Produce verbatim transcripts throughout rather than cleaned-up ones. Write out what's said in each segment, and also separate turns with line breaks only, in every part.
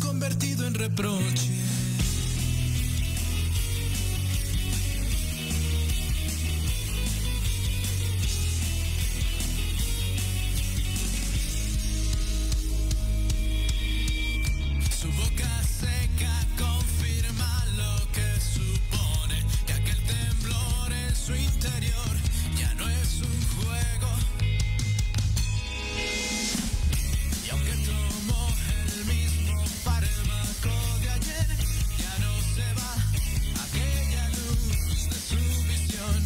convertido en reproche. Su boca seca confirma lo que supone, que aquel temblor en su interior ya no es un juego. Y aunque tomó el mismo fármaco de ayer, ya no se va aquella luz de su visión.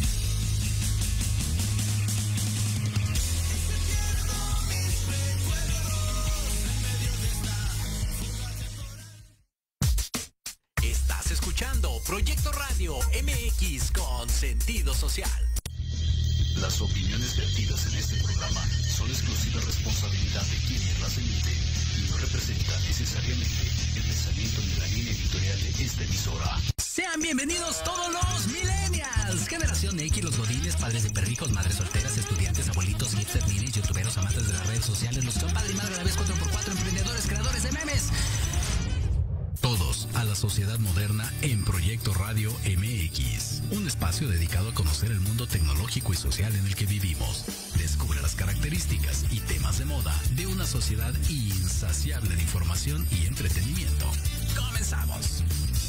Y se pierdo mis recuerdos en medio de esta fuga temporal.
Estás escuchando Proyecto Radio M X con sentido social.
Las opiniones vertidas en este programa son exclusiva responsabilidad de quienes las emiten y no representan necesariamente el pensamiento ni la línea editorial de esta emisora.
Sean bienvenidos todos los millennials, generación X, los godines, padres de perrijos, madres solteras, estudiantes, abuelitos, hipsters, ninis, youtuberos, amantes de las redes sociales, los que son padre y madre a la vez, cuatro por cuatro, emprendedores, creadores de memes. Todos a la sociedad moderna en Proyecto Radio M X, un espacio dedicado a conocer el mundo tecnológico y social en el que vivimos. Descubre las características y temas de moda de una sociedad insaciable de información y entretenimiento. ¡Comenzamos!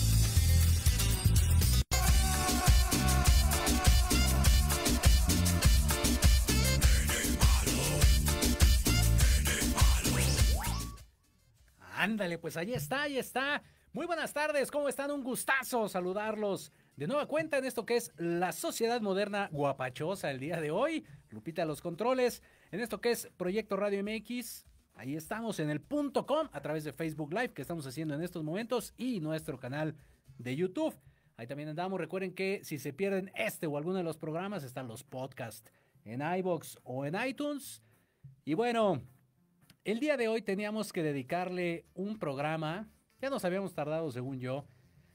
Ándale, pues ahí está, ahí está. Muy buenas tardes, ¿cómo están? Un gustazo saludarlos de nueva cuenta en esto que es la sociedad moderna guapachosa el día de hoy. Lupita a los controles, en esto que es Proyecto Radio M X. Ahí estamos en el punto com a través de Facebook Live que estamos haciendo en estos momentos y nuestro canal de YouTube. Ahí también andamos. Recuerden que si se pierden este o alguno de los programas están los podcasts en iVoox o en iTunes. Y bueno, el día de hoy teníamos que dedicarle un programa, ya nos habíamos tardado según yo,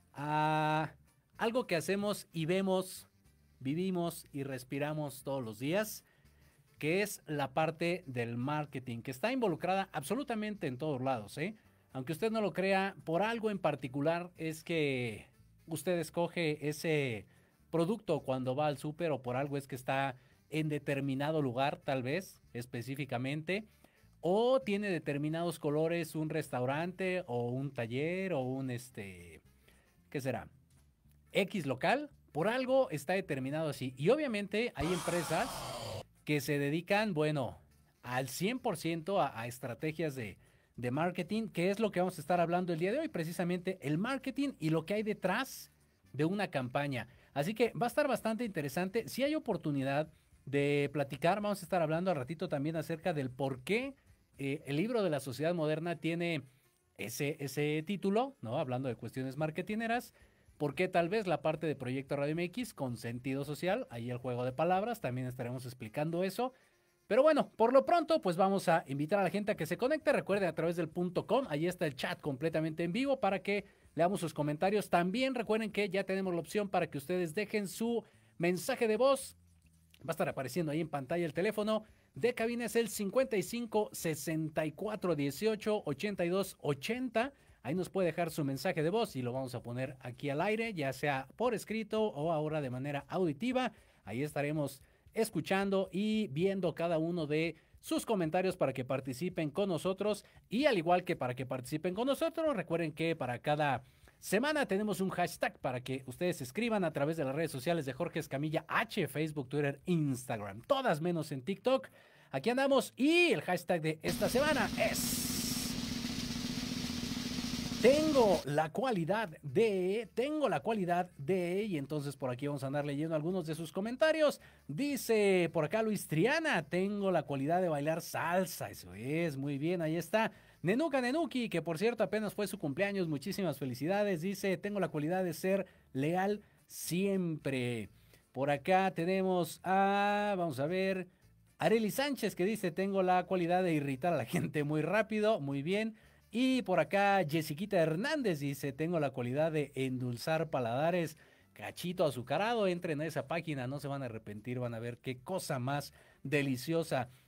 a algo que hacemos y vemos, vivimos y respiramos todos los días, que es la parte del marketing, que está involucrada absolutamente en todos lados, ¿eh? Aunque usted no lo crea, por algo en particular es que usted escoge ese producto cuando va al súper o por algo es que está en determinado lugar, tal vez, específicamente. O tiene determinados colores un restaurante o un taller o un, este, ¿qué será? X local, por algo está determinado así. Y obviamente hay empresas que se dedican, bueno, al cien por ciento a, a estrategias de, de marketing, que es lo que vamos a estar hablando el día de hoy, precisamente el marketing y lo que hay detrás de una campaña. Así que va a estar bastante interesante. Si hay oportunidad de platicar, vamos a estar hablando al ratito también acerca del por qué Eh, el libro de la sociedad moderna tiene ese, ese título, ¿no? Hablando de cuestiones marketineras, porque tal vez la parte de Proyecto Radio M X con sentido social, ahí el juego de palabras, también estaremos explicando eso. Pero bueno, por lo pronto, pues vamos a invitar a la gente a que se conecte. Recuerden a través del punto com, ahí está el chat completamente en vivo para que leamos sus comentarios. También recuerden que ya tenemos la opción para que ustedes dejen su mensaje de voz. Va a estar apareciendo ahí en pantalla el teléfono de cabina, es el cincuenta y cinco, sesenta y cuatro, dieciocho, ochenta y dos, ochenta. Ahí nos puede dejar su mensaje de voz y lo vamos a poner aquí al aire, ya sea por escrito o ahora de manera auditiva. Ahí estaremos escuchando y viendo cada uno de sus comentarios para que participen con nosotros. Y al igual que para que participen con nosotros, recuerden que para cada semana tenemos un hashtag para que ustedes escriban a través de las redes sociales de Jorge Escamilla H, Facebook, Twitter, Instagram, todas menos en TikTok. Aquí andamos y el hashtag de esta semana es: Tengo la cualidad de, tengo la cualidad de, y entonces por aquí vamos a andar leyendo algunos de sus comentarios. Dice por acá Luis Triana, tengo la cualidad de bailar salsa. Eso es, muy bien, ahí está. Nenuca Nenuki, que por cierto apenas fue su cumpleaños, muchísimas felicidades. Dice, tengo la cualidad de ser leal siempre. Por acá tenemos a, vamos a ver, Arely Sánchez, que dice, tengo la cualidad de irritar a la gente muy rápido, muy bien. Y por acá Jessiquita Hernández dice, tengo la cualidad de endulzar paladares. Cachito azucarado, entren a esa página, no se van a arrepentir, van a ver qué cosa más deliciosa.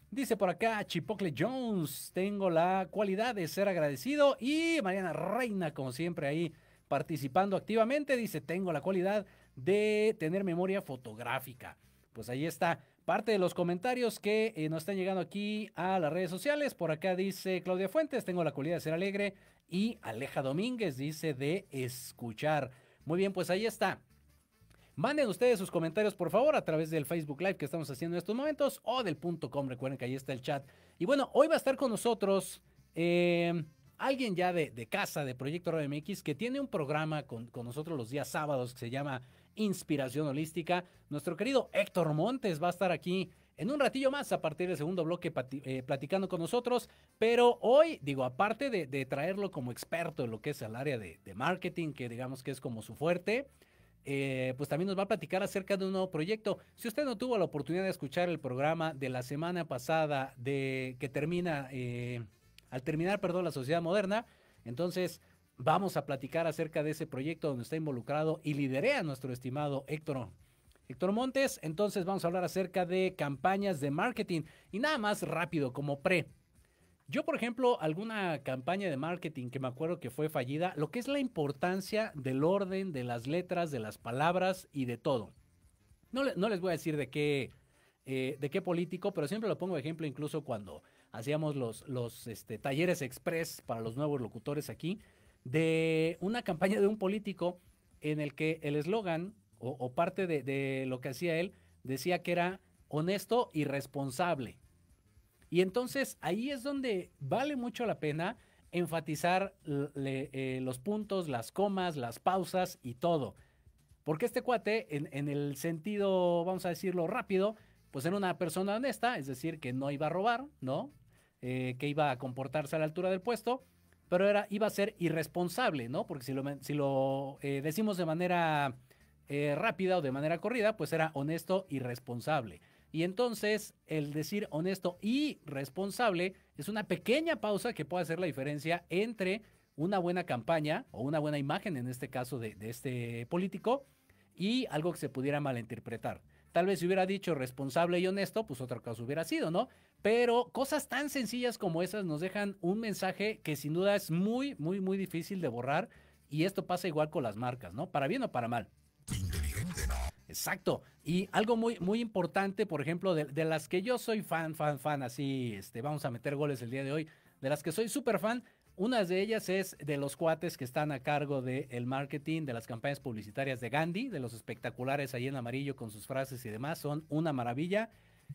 Dice por acá Chipocle Jones, tengo la cualidad de ser agradecido. Y Mariana Reina, como siempre, ahí participando activamente, dice, tengo la cualidad de tener memoria fotográfica. Pues ahí está parte de los comentarios que eh, nos están llegando aquí a las redes sociales. Por acá dice Claudia Fuentes, tengo la cualidad de ser alegre. Y Aleja Domínguez dice de escuchar. Muy bien, pues ahí está. Manden ustedes sus comentarios, por favor, a través del Facebook Live que estamos haciendo en estos momentos o del punto com. Recuerden que ahí está el chat. Y bueno, hoy va a estar con nosotros eh, alguien ya de, de casa, de Proyecto Radio M X, que tiene un programa con, con nosotros los días sábados que se llama Inspiración Holística. Nuestro querido Héctor Montes va a estar aquí en un ratillo más a partir del segundo bloque eh, platicando con nosotros. Pero hoy, digo, aparte de, de traerlo como experto en lo que es el área de, de marketing, que digamos que es como su fuerte, Eh, pues también nos va a platicar acerca de un nuevo proyecto. Si usted no tuvo la oportunidad de escuchar el programa de la semana pasada de que termina, eh, al terminar, perdón, la sociedad moderna, entonces vamos a platicar acerca de ese proyecto donde está involucrado y liderea nuestro estimado Héctor, Héctor Montes. Entonces vamos a hablar acerca de campañas de marketing y nada más rápido como pre. Yo, por ejemplo, alguna campaña de marketing que me acuerdo que fue fallida, lo que es la importancia del orden, de las letras, de las palabras y de todo. No, le, no les voy a decir de qué, eh, de qué político, pero siempre lo pongo de ejemplo incluso cuando hacíamos los, los este, talleres express para los nuevos locutores aquí, de una campaña de un político en el que el eslogan o, o parte de, de lo que hacía él decía que era honesto y responsable. Y entonces ahí es donde vale mucho la pena enfatizar le, eh, los puntos, las comas, las pausas y todo. Porque este cuate, en, en el sentido, vamos a decirlo rápido, pues era una persona honesta, es decir, que no iba a robar, ¿no? Eh, que iba a comportarse a la altura del puesto, pero era, iba a ser irresponsable, ¿no? Porque si lo, si lo eh, decimos de manera eh, rápida o de manera corrida, pues era honesto y responsable. Y entonces el decir honesto y responsable es una pequeña pausa que puede hacer la diferencia entre una buena campaña o una buena imagen, en este caso de, de este político, y algo que se pudiera malinterpretar. Tal vez si hubiera dicho responsable y honesto, pues otra cosa hubiera sido, ¿no? Pero cosas tan sencillas como esas nos dejan un mensaje que sin duda es muy, muy, muy difícil de borrar. Y esto pasa igual con las marcas, ¿no? Para bien o para mal.
Inteligente, ¿no?
Exacto. Y algo muy, muy importante, por ejemplo, de, de las que yo soy fan, fan, fan, así, este, vamos a meter goles el día de hoy, de las que soy súper fan, una de ellas es de los cuates que están a cargo del marketing, de las campañas publicitarias de Gandhi, de los espectaculares ahí en amarillo con sus frases y demás, son una maravilla.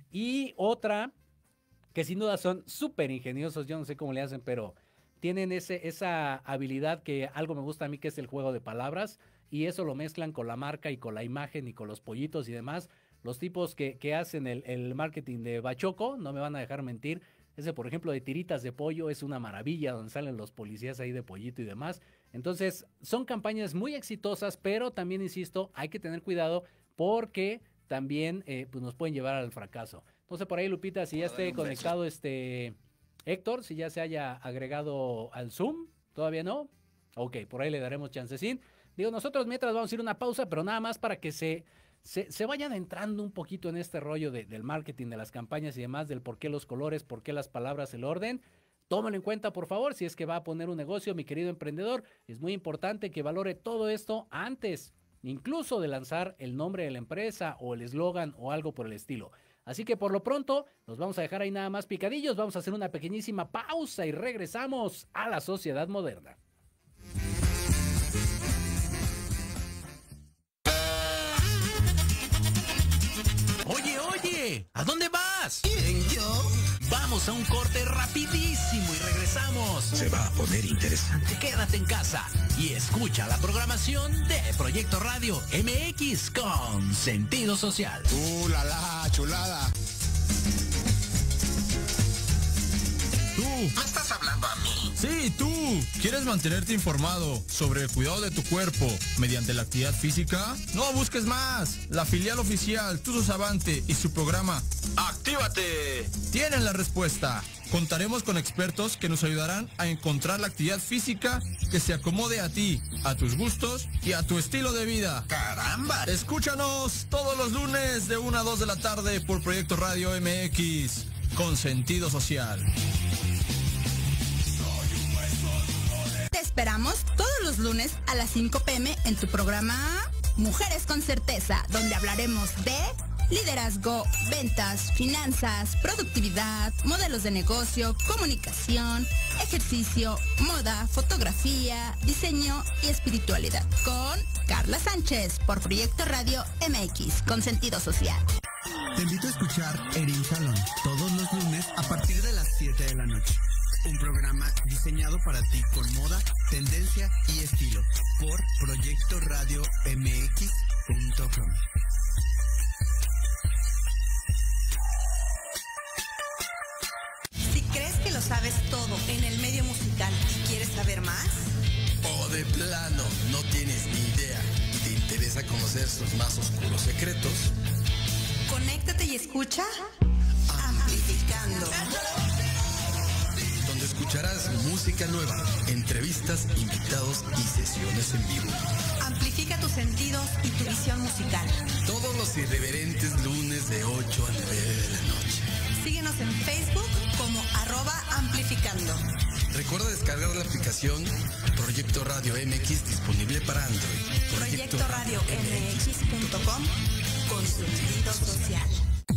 Y otra, que sin duda son súper ingeniosos, yo no sé cómo le hacen, pero tienen ese, esa habilidad que algo me gusta a mí, que es el juego de palabras. Y eso lo mezclan con la marca y con la imagen y con los pollitos y demás. Los tipos que, que hacen el, el marketing de Bachoco, no me van a dejar mentir. Ese, por ejemplo, de tiritas de pollo es una maravilla, donde salen los policías ahí de pollito y demás. Entonces, son campañas muy exitosas, pero también, insisto, hay que tener cuidado porque también eh, pues nos pueden llevar al fracaso. Entonces, por ahí, Lupita, si ya esté conectado este Héctor, si ya se haya agregado al Zoom, ¿todavía no? Ok, por ahí le daremos chancecín. Digo, nosotros mientras vamos a ir a una pausa, pero nada más para que se, se, se vayan entrando un poquito en este rollo de, del marketing, de las campañas y demás, del por qué los colores, por qué las palabras, el orden. Tómalo en cuenta, por favor, si es que va a poner un negocio, mi querido emprendedor. Es muy importante que valore todo esto antes, incluso de lanzar el nombre de la empresa o el eslogan o algo por el estilo. Así que por lo pronto, nos vamos a dejar ahí nada más picadillos. Vamos a hacer una pequeñísima pausa y regresamos a la sociedad moderna.
Oye, oye, ¿a dónde vas?
¿Quién, yo?
Vamos a un corte rapidísimo y regresamos.
Se va a poner interesante.
Quédate en casa y escucha la programación de Proyecto Radio M X con sentido social.
¡Uh, la, la, chulada!
Tú.
¿Me estás hablando a mí?
Sí, tú. ¿Quieres mantenerte informado sobre el cuidado de tu cuerpo mediante la actividad física? No busques más. La filial oficial Tuzos Avante y su programa ¡Actívate! tienen la respuesta. Contaremos con expertos que nos ayudarán a encontrar la actividad física que se acomode a ti, a tus gustos y a tu estilo de vida.
¡Caramba!
Escúchanos todos los lunes de una a dos de la tarde por Proyecto Radio M X. con sentido social.
Te esperamos todos los lunes a las cinco pm en tu programa Mujeres con Certeza, donde hablaremos de liderazgo, ventas, finanzas, productividad, modelos de negocio, comunicación, ejercicio, moda, fotografía, diseño y espiritualidad. Con Carla Sánchez por Proyecto Radio M X con sentido social.
Te invito a escuchar Erin Salón todos los lunes a partir de las siete de la noche. Un programa diseñado para ti con moda, tendencia y estilo por Proyecto Radio M X punto com.
Si crees que lo sabes todo en el medio musical y quieres saber más,
o de plano no tienes ni idea y te interesa conocer sus más oscuros secretos,
conéctate y escucha Amplificando,
donde escucharás música nueva, entrevistas, invitados y sesiones en vivo.
Amplifica tus sentidos y tu visión musical.
Todos los irreverentes lunes de ocho a nueve de la noche.
Síguenos en Facebook como arroba amplificando.
Recuerda descargar la aplicación Proyecto Radio M X disponible para Android.
Proyecto Radio M X punto com con sentido social.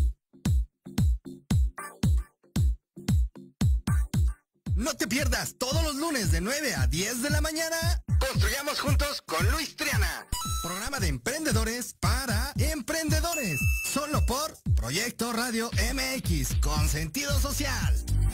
No te pierdas todos los lunes de nueve a diez de la mañana. Construyamos juntos con Luis Triana. Programa de emprendedores para emprendedores. Solo por Proyecto Radio M X con sentido social.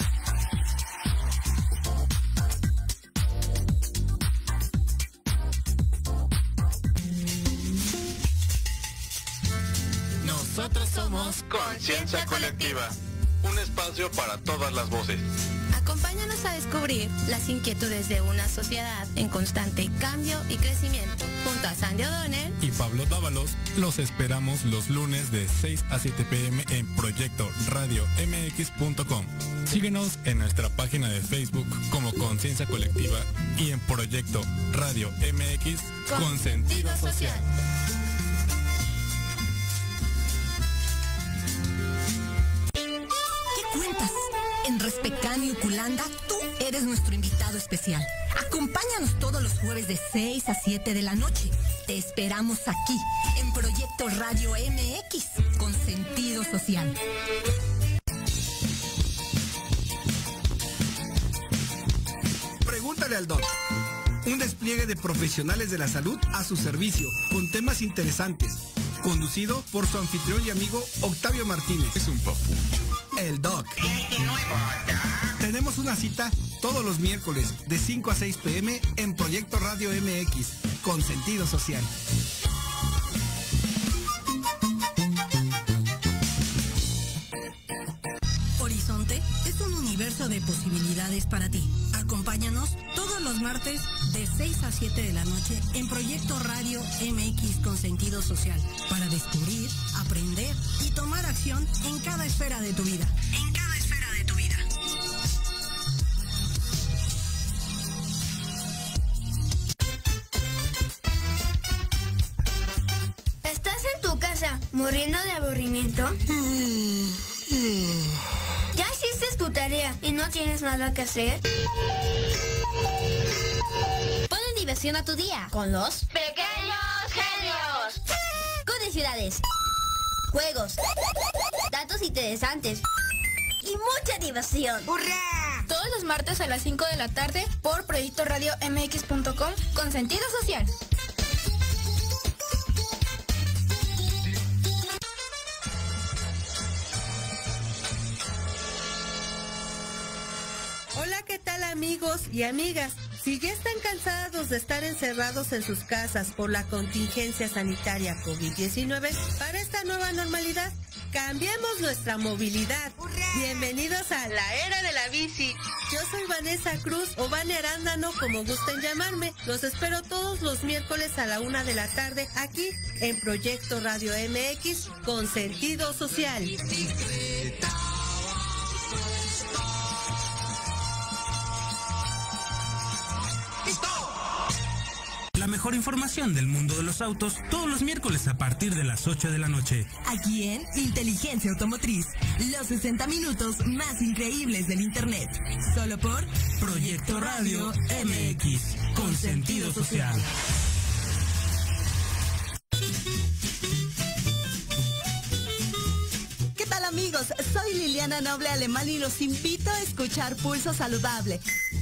Nosotros somos Conciencia Colectiva, un espacio para todas las voces.
Acompáñanos a descubrir las inquietudes de una sociedad en constante cambio y crecimiento. Junto a Sandy O'Donnell
y Pablo Dávalos, los esperamos los lunes de seis a siete pm en Proyecto Radio M X punto com. Síguenos en nuestra página de Facebook como Conciencia Colectiva y en Proyecto Radio M X con, con sentido social.
¿Qué cuentas? En Respecán y Uculanda, tú eres nuestro invitado especial. Acompáñanos todos los jueves de seis a siete de la noche. Te esperamos aquí, en Proyecto Radio M X, con sentido social.
Pregúntale al Doc. Un despliegue de profesionales de la salud a su servicio, con temas interesantes. Conducido por su anfitrión y amigo Octavio Martínez.
Es un papucho.
El Doc. Tenemos una cita todos los miércoles de cinco a seis pm en Proyecto Radio M X con sentido social.
Horizonte es un universo de posibilidades para ti. Acompáñanos todos los martes de seis a siete de la noche en Proyecto Radio M X con sentido social para descubrir, aprender y tomar acción en cada esfera de tu vida. En cada esfera de tu vida.
¿Estás en tu casa muriendo de aburrimiento? ¿Ya hiciste tu tarea y no tienes nada que hacer? Ponle diversión a tu día con los Pequeños Genios. Curiosidades, juegos, datos interesantes y mucha diversión. ¡Hurra! Todos los martes a las cinco de la tarde por Proyecto Radio M X punto com con sentido social.
Hola, ¿qué tal amigos y amigas? Si ya están cansados de estar encerrados en sus casas por la contingencia sanitaria COVID diecinueve, para esta nueva normalidad, cambiemos nuestra movilidad. ¡Hurra! Bienvenidos a la era de la bici. Yo soy Vanessa Cruz o Vane Arándano, como gusten llamarme. Los espero todos los miércoles a la una de la tarde aquí en Proyecto Radio M X con sentido social.
la mejor información del mundo de los autos todos los miércoles a partir de las ocho de la noche.
Aquí en Inteligencia Automotriz, los sesenta minutos más increíbles del Internet. Solo por
Proyecto Radio M X, con sentido social.
¿Qué tal, amigos? Soy Liliana Noble Alemán y los invito a escuchar Pulso Saludable,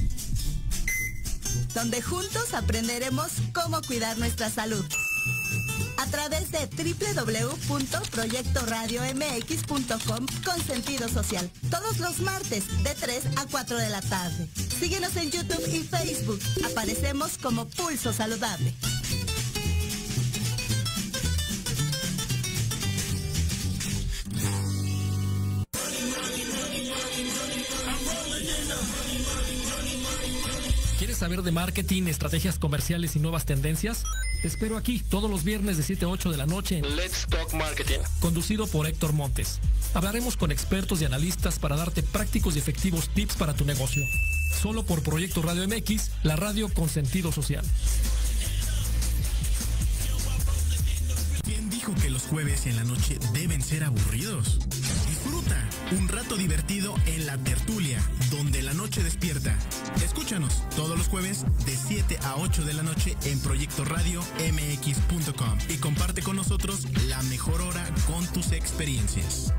donde juntos aprenderemos cómo cuidar nuestra salud. A través de doble u doble u doble u punto proyecto radio m x punto com con sentido social. Todos los martes de tres a cuatro de la tarde. Síguenos en YouTube y Facebook. Aparecemos como Pulso Saludable.
¿Quieres saber de marketing, estrategias comerciales y nuevas tendencias? Te espero aquí todos los viernes de siete a ocho de la noche en
Let's Talk Marketing,
conducido por Héctor Montes. Hablaremos con expertos y analistas para darte prácticos y efectivos tips para tu negocio. Solo por Proyecto Radio M X, la radio con sentido social.
¿Quién dijo que los jueves en la noche deben ser aburridos? Disfruta un rato divertido en La Tertulia, donde la noche despierta. Escúchanos todos los jueves de siete a ocho de la noche en Proyecto Radio M X punto com y comparte con nosotros la mejor hora con tus experiencias.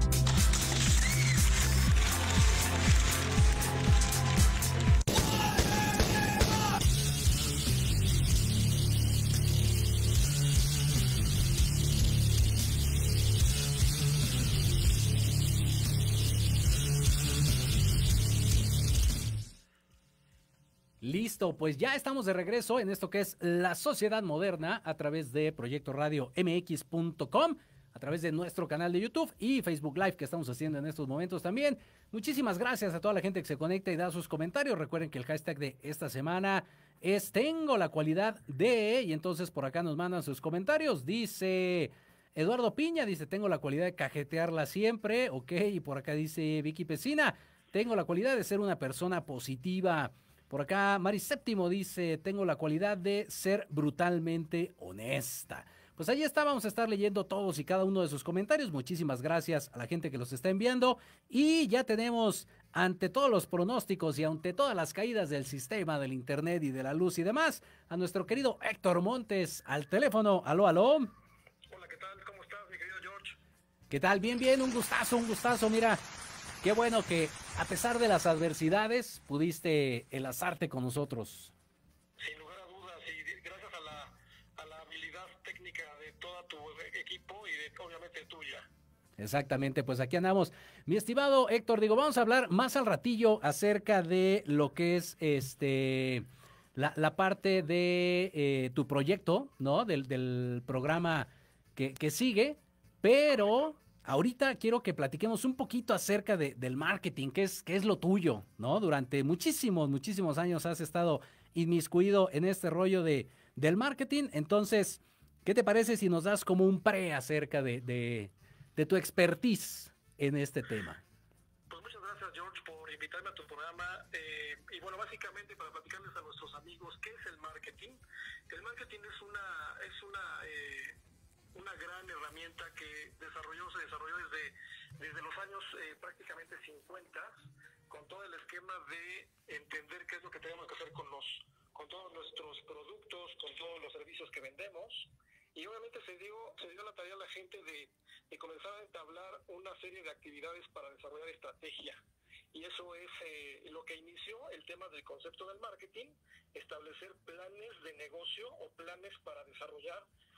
Listo, pues ya estamos de regreso en esto que es La Sociedad Moderna a través de Proyecto Radio M X punto com, a través de nuestro canal de YouTube y Facebook Live que estamos haciendo en estos momentos también. Muchísimas gracias a toda la gente que se conecta y da sus comentarios. Recuerden que el hashtag de esta semana es Tengo la cualidad de, y entonces por acá nos mandan sus comentarios. Dice Eduardo Piña, dice, tengo la cualidad de cajetearla siempre, ok, y por acá dice Vicky Pesina, tengo la cualidad de ser una persona positiva. Por acá, Mari Séptimo dice, tengo la cualidad de ser brutalmente honesta. Pues ahí está, vamos a estar leyendo todos y cada uno de sus comentarios. Muchísimas gracias a la gente que los está enviando. Y ya tenemos, ante todos los pronósticos y ante todas las caídas del sistema, del internet y de la luz y demás, a nuestro querido Héctor Montes al teléfono. Aló, aló.
Hola, ¿qué tal? ¿Cómo estás, mi querido George?
¿Qué tal? Bien, bien, un gustazo, un gustazo, mira. Qué bueno que, a pesar de las adversidades, pudiste enlazarte con nosotros.
Sin lugar a dudas, y gracias a la, a la habilidad técnica de todo tu equipo y de, obviamente, tuya.
Exactamente, pues aquí andamos. Mi estimado Héctor, digo, vamos a hablar más al ratillo acerca de lo que es este la, la parte de eh, tu proyecto, ¿no? Del, del programa que, que sigue, pero... ahorita quiero que platiquemos un poquito acerca de, del marketing, que es, que es lo tuyo, ¿no? Durante muchísimos, muchísimos años has estado inmiscuido en este rollo de, del marketing. Entonces, ¿qué te parece si nos das como un pre acerca de, de, de tu expertise en este tema?
Pues muchas gracias, George, por invitarme a tu programa. Eh, y bueno, básicamente para platicarles a nuestros amigos, ¿qué es el marketing? El marketing es una... Es una eh, una gran herramienta que desarrolló, se desarrolló desde, desde los años eh, prácticamente cincuenta, con todo el esquema de entender qué es lo que tenemos que hacer con los, con todos nuestros productos, con todos los servicios que vendemos, y obviamente se dio, se dio la tarea a la gente de, de comenzar a entablar una serie de actividades para desarrollar estrategia. Y eso es eh, lo que inició el tema del concepto del marketing, establecer planes de negocio o planes para desarrollar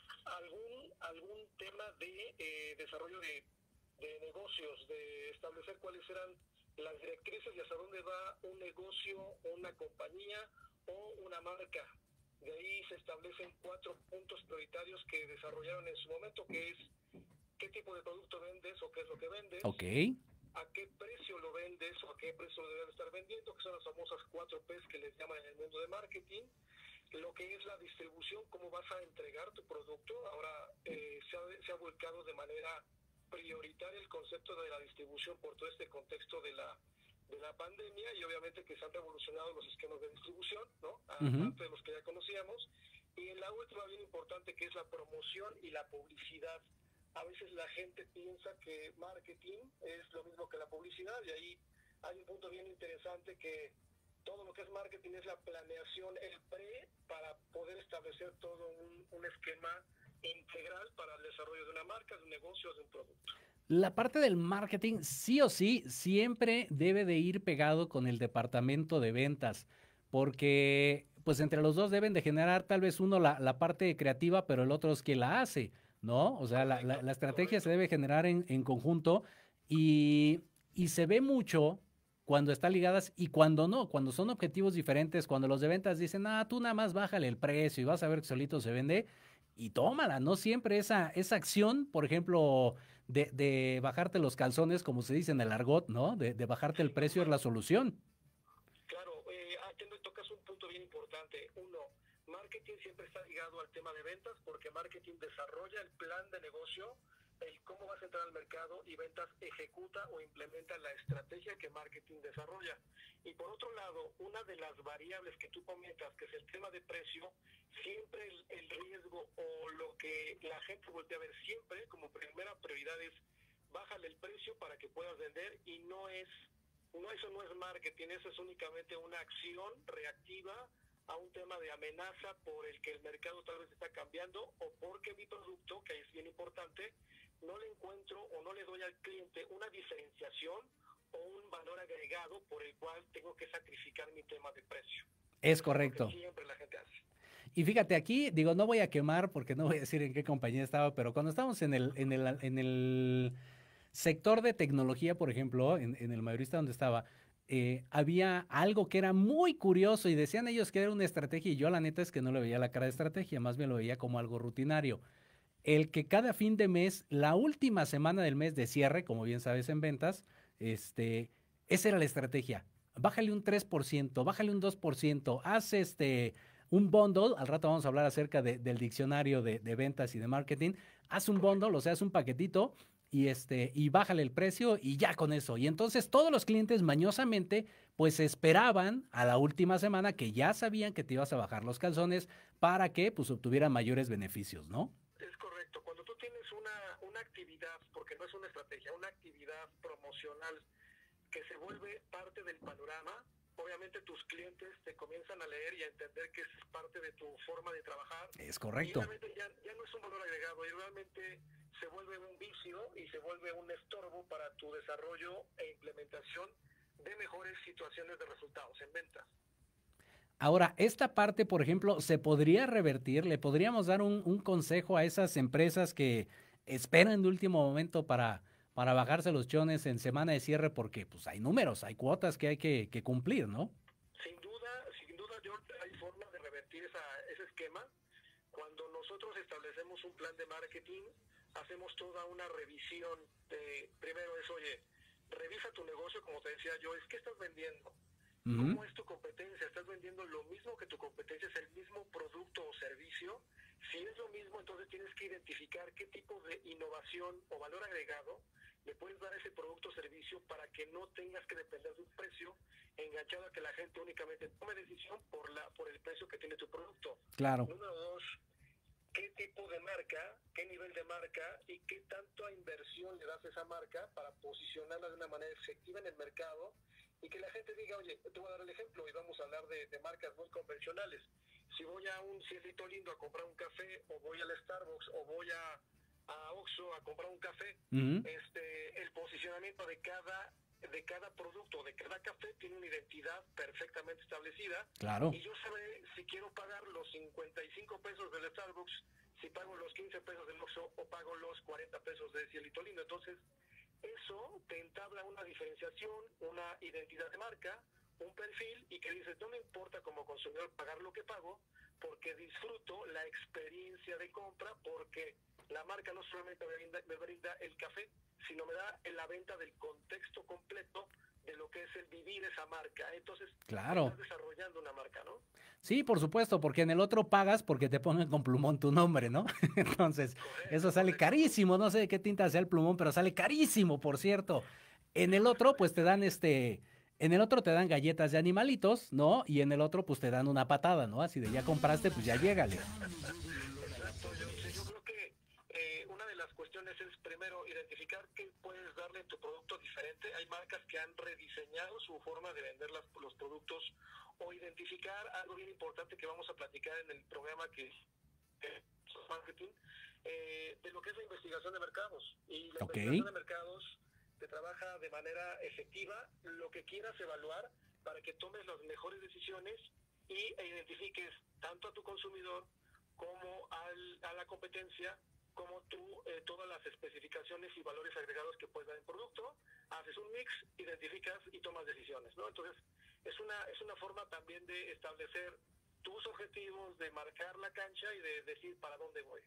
algún algún tema de eh, desarrollo de, de negocios, de establecer cuáles eran las directrices y hasta dónde va un negocio, una compañía o una marca. De ahí se establecen cuatro puntos prioritarios que desarrollaron en su momento, que es qué tipo de producto vendes o qué es lo que vendes,
okay,
a qué precio lo vendes o a qué precio lo debes estar vendiendo, que son las famosas cuatro P's que les llaman en el mundo de marketing. Lo que es la distribución, cómo vas a entregar tu producto. Ahora eh, se, ha, se ha volcado de manera prioritaria el concepto de la distribución por todo este contexto de la de la pandemia, y obviamente que se han revolucionado los esquemas de distribución, ¿no? Aparte uh-huh. de los que ya conocíamos, Y en la última, bien importante, que es la promoción y la publicidad. A veces la gente piensa que marketing es lo mismo que la publicidad, y ahí hay un punto bien interesante, que todo lo que es marketing es la planeación, el pre, para poder establecer todo un, un esquema integral para el desarrollo de una marca, de un negocio, de un producto.
La parte del marketing, sí o sí, siempre debe de ir pegado con el departamento de ventas, porque pues entre los dos deben de generar tal vez uno la, la parte creativa, pero el otro es quien la hace, ¿no? O sea, la, la, la estrategia se debe generar en, en conjunto, y, y se ve mucho cuando están ligadas y cuando no, cuando son objetivos diferentes, cuando los de ventas dicen, ah, tú nada más bájale el precio y vas a ver que solito se vende, y tómala, no siempre esa, esa acción, por ejemplo, de, de bajarte los calzones, como se dice en el argot, ¿no? De, de bajarte el precio es la solución.
Claro, eh, aquí tocas un punto bien importante. Uno, marketing siempre está ligado al tema de ventas, porque marketing desarrolla el plan de negocio, el cómo vas a entrar al mercado, y ventas ejecuta o implementa la estrategia que marketing desarrolla. Y por otro lado, una de las variables que tú comentas, que es el tema de precio, siempre el, el riesgo o lo que la gente voltea a ver siempre como primera prioridad es bájale el precio para que puedas vender, y no es, no eso no es marketing, eso es únicamente una acción reactiva a un tema de amenaza por el que el mercado tal vez está cambiando, o porque mi producto, que es bien importante, no le encuentro o no le doy al cliente una diferenciación o un valor agregado por el cual tengo que sacrificar mi tema de precio.
Es correcto.
Siempre la gente hace.
Y fíjate, aquí, digo, no voy a quemar porque no voy a decir en qué compañía estaba, pero cuando estábamos en el, en el, en el sector de tecnología, por ejemplo, en, en el mayorista donde estaba, eh, había algo que era muy curioso y decían ellos que era una estrategia, y yo la neta es que no le veía la cara de estrategia, más bien lo veía como algo rutinario. El que cada fin de mes, la última semana del mes de cierre, como bien sabes en ventas, este, esa era la estrategia. Bájale un tres por ciento, bájale un dos por ciento, haz este, un bundle, al rato vamos a hablar acerca de, del diccionario de, de ventas y de marketing, haz un bundle, o sea, haz un paquetito, y, este, y bájale el precio, y ya con eso. Y entonces todos los clientes mañosamente pues esperaban a la última semana, que ya sabían que te ibas a bajar los calzones, para que pues obtuvieran mayores beneficios, ¿no?
Es correcto. Cuando tú tienes una, una actividad, porque no es una estrategia, una actividad promocional que se vuelve parte del panorama, obviamente tus clientes te comienzan a leer y a entender que es parte de tu forma de trabajar.
Es correcto.
Y realmente ya, ya no es un valor agregado, y realmente se vuelve un vicio y se vuelve un estorbo para tu desarrollo e implementación de mejores situaciones de resultados en ventas.
Ahora, esta parte, por ejemplo, ¿se podría revertir? ¿Le podríamos dar un, un consejo a esas empresas que esperan de último momento para, para bajarse los chones en semana de cierre? Porque pues hay números, hay cuotas que hay que, que cumplir, ¿no?
Sin duda, sin duda, George, hay forma de revertir esa, ese esquema. Cuando nosotros establecemos un plan de marketing, hacemos toda una revisión de, primero es, oye, revisa tu negocio, como te decía yo, es ¿qué estás vendiendo? ¿Cómo es tu competencia? ¿Estás vendiendo lo mismo que tu competencia? ¿Es el mismo producto o servicio? Si es lo mismo, entonces tienes que identificar qué tipo de innovación o valor agregado le puedes dar a ese producto o servicio para que no tengas que depender de un precio enganchado a que la gente únicamente tome decisión por la por el precio que tiene tu producto.
Claro.
Número dos, ¿qué tipo de marca, qué nivel de marca y qué tanta inversión le das a esa marca para posicionarla de una manera efectiva en el mercado? Y que la gente diga, oye, te voy a dar el ejemplo y vamos a hablar de, de marcas muy convencionales. Si voy a un Cielito Lindo a comprar un café, o voy al Starbucks, o voy a, a Oxxo a comprar un café, uh-huh. este, el posicionamiento de cada de cada producto, de cada café, tiene una identidad perfectamente establecida.
Claro.
Y yo sabré si quiero pagar los cincuenta y cinco pesos del Starbucks, si pago los quince pesos del Oxxo, o pago los cuarenta pesos de Cielito Lindo. Entonces, eso te entabla una diferenciación, una identidad de marca, un perfil, y que dices, no me importa como consumidor pagar lo que pago, porque disfruto la experiencia de compra, porque la marca no solamente me brinda, me brinda el café, sino me da en la venta del contexto completo de lo que es el vivir esa marca. Entonces,
claro,
estás desarrollando una marca, ¿no?
Sí, por supuesto, porque en el otro pagas porque te ponen con plumón tu nombre, ¿no? Entonces, correcto, eso sale correcto. carísimo, no sé de qué tinta sea el plumón, pero sale carísimo, por cierto. En el otro, pues te dan este En el otro te dan galletas de animalitos, ¿no? Y en el otro pues te dan una patada, ¿no? Así de ya compraste, pues ya llégale.
Exacto, yo, sí, yo creo que eh, una de las cuestiones es primero identificar qué puedes darle en tu producto diferente. Hay marcas que han rediseñado su forma de vender las, los productos, o identificar algo bien importante que vamos a platicar en el programa que es marketing, eh, de lo que es la investigación de mercados. Y la
Okay.
investigación de mercados te trabaja de manera efectiva lo que quieras evaluar para que tomes las mejores decisiones y e identifiques tanto a tu consumidor como al, a la competencia, como tú, eh, todas las especificaciones y valores agregados que puedes dar en producto, haces un mix, identificas y tomas decisiones, ¿no? Entonces, es una, es una forma también de establecer tus objetivos, de marcar la cancha y de decir para dónde voy.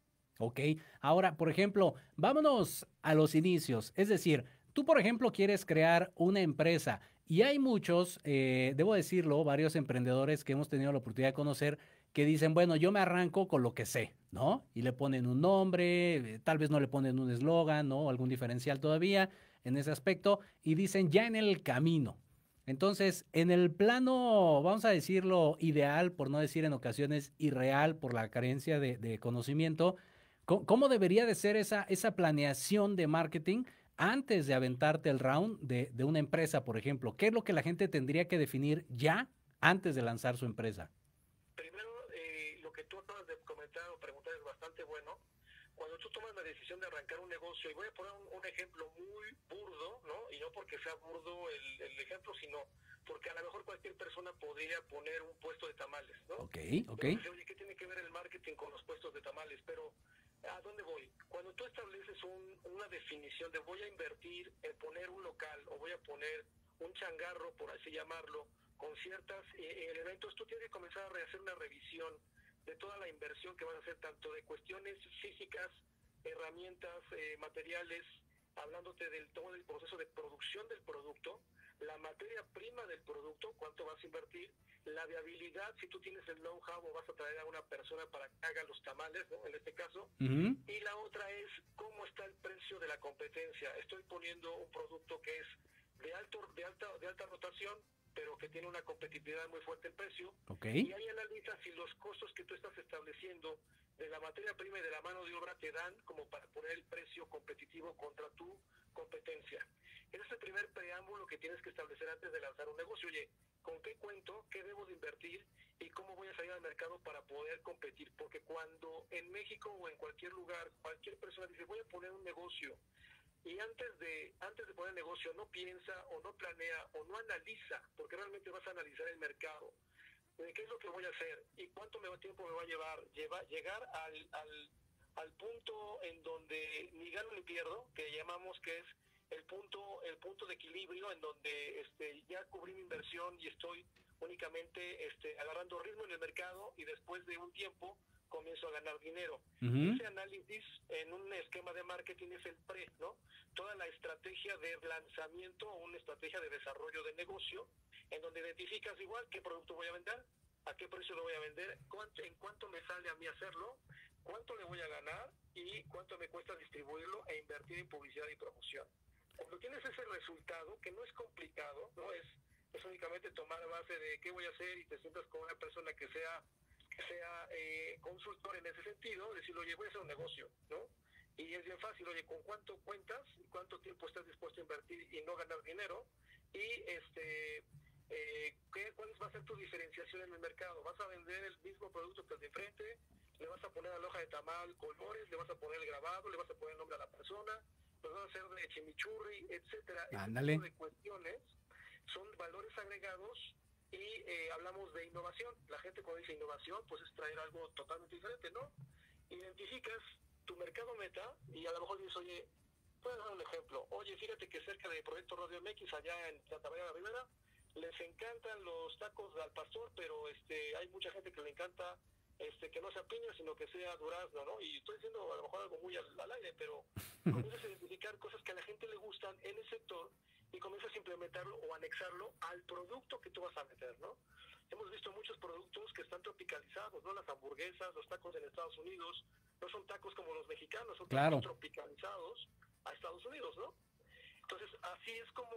Ok, ahora, por ejemplo, vámonos a los inicios. Es decir, tú, por ejemplo, quieres crear una empresa y hay muchos, eh, debo decirlo, varios emprendedores que hemos tenido la oportunidad de conocer que dicen, bueno, yo me arranco con lo que sé, ¿no? Y le ponen un nombre, eh, tal vez no le ponen un eslogan, ¿no? Algún diferencial todavía en ese aspecto y dicen ya en el camino. Entonces, en el plano, vamos a decirlo, ideal, por no decir en ocasiones irreal por la carencia de, de conocimiento, ¿cómo debería de ser esa, esa planeación de marketing antes de aventarte el round de, de una empresa, por ejemplo? ¿Qué es lo que la gente tendría que definir ya antes de lanzar su empresa?
Primero, eh, lo que tú acabas de comentar o preguntar es bastante bueno. Cuando tú tomas la decisión de arrancar un negocio, y voy a poner un, un ejemplo muy burdo, ¿no? Y no porque sea burdo el, el ejemplo, sino porque a lo mejor cualquier persona podría poner un puesto de tamales, ¿no?
Ok, ok.
Entonces, oye, ¿qué tiene que ver el marketing con los puestos de tamales? Pero, ¿a dónde voy? Cuando tú estableces un, una definición de voy a invertir en poner un local o voy a poner un changarro, por así llamarlo, con ciertos eh, elementos, tú tienes que comenzar a hacer una revisión de toda la inversión que vas a hacer, tanto de cuestiones físicas, herramientas, eh, materiales, hablándote del todo el proceso de producción del producto, la materia prima del producto, cuánto vas a invertir, la viabilidad, si tú tienes el know-how o vas a traer a una persona para que haga los tamales, ¿no? En este caso.
Uh-huh.
Y la otra es cómo está el precio de la competencia. Estoy poniendo un producto que es de alto, de alta, de alta rotación, pero que tiene una competitividad muy fuerte en precio.
Okay.
Y ahí analiza si los costos que tú estás estableciendo de la materia prima y de la mano de obra te dan como para poner el precio competitivo contra tu competencia. Ese es el primer preámbulo que tienes que establecer antes de lanzar un negocio. Oye, ¿con qué cuento? ¿Qué debo de invertir? ¿Y cómo voy a salir al mercado para poder competir? Porque cuando en México o en cualquier lugar, cualquier persona dice, voy a poner un negocio, y antes de antes de poner negocio no piensa o no planea o no analiza, porque realmente vas a analizar el mercado, de qué es lo que voy a hacer y cuánto me, tiempo me va a llevar, lleva, llegar al, al, al punto en donde ni gano ni pierdo, que llamamos que es el punto el punto de equilibrio, en donde este ya cubrí mi inversión y estoy únicamente este agarrando ritmo en el mercado y después de un tiempo comienzo a ganar dinero. Uh-huh. Ese análisis en un esquema de marketing es el pre, ¿no? Toda la estrategia de lanzamiento o una estrategia de desarrollo de negocio, en donde identificas igual qué producto voy a vender, a qué precio lo voy a vender, cuánto, en cuánto me sale a mí hacerlo, cuánto le voy a ganar y cuánto me cuesta distribuirlo e invertir en publicidad y promoción. Cuando tienes ese resultado, que no es complicado, no es, es únicamente tomar base de qué voy a hacer y te sientas con una persona que sea sea eh, consultor en ese sentido, decirle, oye, voy a hacer un negocio, ¿no? Y es bien fácil, oye, ¿con cuánto cuentas? ¿Cuánto tiempo estás dispuesto a invertir y no ganar dinero? Y, este, eh, ¿qué, ¿cuál va a ser tu diferenciación en el mercado? ¿Vas a vender el mismo producto que el de enfrente? ¿Le vas a poner a la hoja de tamal colores? ¿Le vas a poner el grabado? ¿Le vas a poner el nombre a la persona? ¿Lo vas a hacer de chimichurri? Etcétera.
Ándale.
Ese tipo de cuestiones son valores agregados. Y eh, hablamos de innovación. La gente cuando dice innovación, pues es traer algo totalmente diferente, ¿no? Identificas tu mercado meta y a lo mejor dices, oye, puedes dar un ejemplo. Oye, fíjate que cerca de Proyecto Radio M X, allá en Santa María de la Ribera, les encantan los tacos al pastor, pero este hay mucha gente que le encanta este que no sea piña, sino que sea durazno, ¿no? Y estoy diciendo a lo mejor algo muy al, al aire, pero comienzas a identificar cosas que a la gente le gustan en el sector y comienzas a implementarlo o anexarlo al producto que tú vas a meter, ¿no? Hemos visto muchos productos que están tropicalizados, ¿no? Las hamburguesas, los tacos en Estados Unidos, no son tacos como los mexicanos, son
claro.
tacos tropicalizados a Estados Unidos, ¿no? Entonces, así es como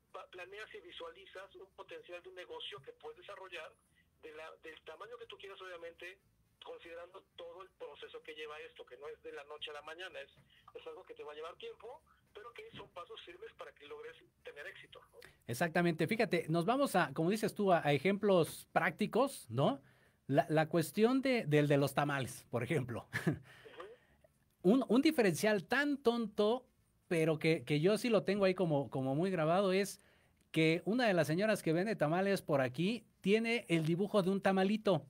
planeas y visualizas un potencial de un negocio que puedes desarrollar de la, del tamaño que tú quieras, obviamente, considerando todo el proceso que lleva esto, que no es de la noche a la mañana, es, es algo que te va a llevar tiempo, pero que son pasos firmes para que logres tener éxito, ¿no?
Exactamente, fíjate, nos vamos a, como dices tú, a, a ejemplos prácticos, ¿no? La, la cuestión de, del de los tamales, por ejemplo. un, un diferencial tan tonto, pero que, que yo sí lo tengo ahí como, como muy grabado, es que una de las señoras que vende tamales por aquí tiene el dibujo de un tamalito.